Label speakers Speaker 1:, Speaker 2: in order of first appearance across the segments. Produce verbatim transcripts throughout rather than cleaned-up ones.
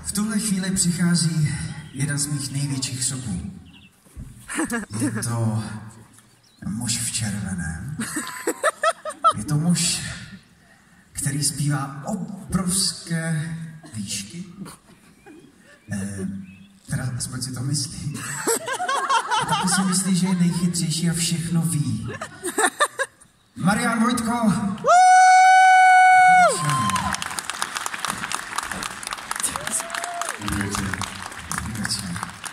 Speaker 1: V tuhle chvíli přichází jeden z mých největších soků. Je to muž v červeném. Je to muž, který zpívá obrovské výšky. Eh, teda aspoň si to myslí. A taky si myslí, že je nejchytřejší a všechno ví. Marián Vojtko!
Speaker 2: Dobrý večer.
Speaker 1: Dobrý večer.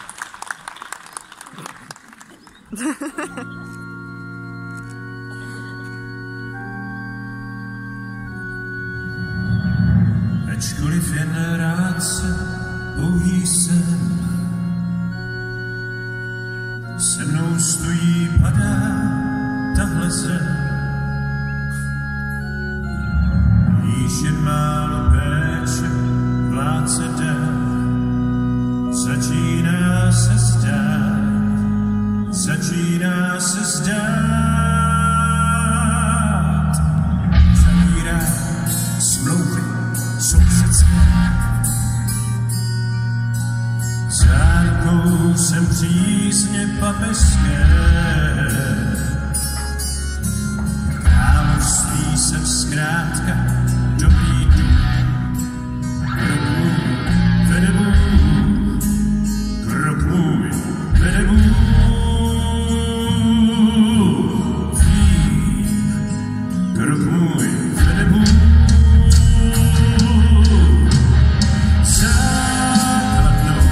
Speaker 2: Ačkoliv jen rád se pouhý sen se mnou stojí, padá tahle zem. Již jen málo péče, vládce dál, začíná se zdát, začíná se zdát. Zavírá smlouvy sousedské, zárukou jsem přízně papežské. Království jsem zkrátka dobrý duch. Krok můj vede Bůh, krok můj vede Bůh. Krok můj vede Bůh. Základnou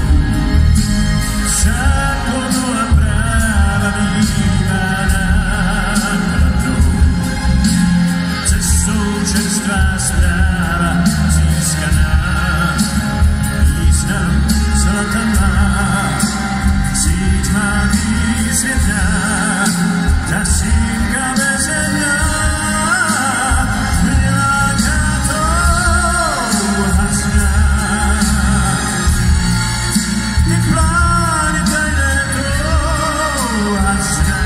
Speaker 2: zákonu a práva bývá nákladnou. Cestou čerstvá zpráva získaná, význam zlata má. Síť má víc jedna, ta sínka veřejná. Miláka touha zná, ty plány tajné touha zná.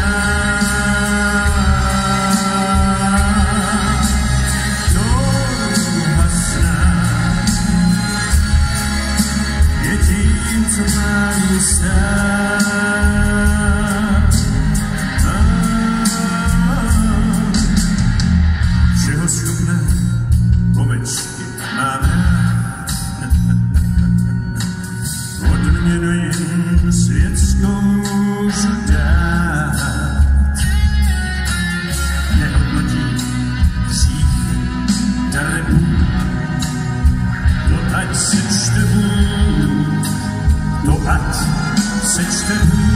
Speaker 2: Touha zná je tím, co má jí stát. Všeho schopné pomečky máme, odměnu jim světskou můžu dát. Nehodnotí hříchy dary Bůh, to ať se čte Bůh, to ať se čte Bůh.